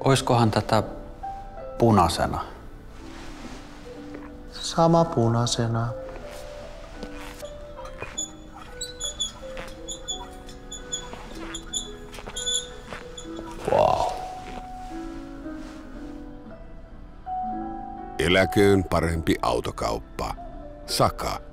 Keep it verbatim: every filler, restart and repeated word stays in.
Oiskohan tätä punaisena? Sama punaisena. Wow. Eläköön parempi autokauppa. Saka.